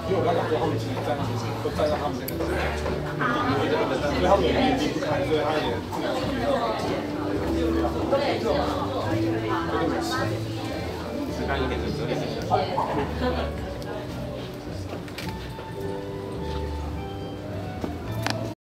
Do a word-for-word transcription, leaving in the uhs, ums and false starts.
因为我刚讲说他们其实在会站在他们那个，所以他们也离不开，所以他也这个没事。 刚有点折折，有点折。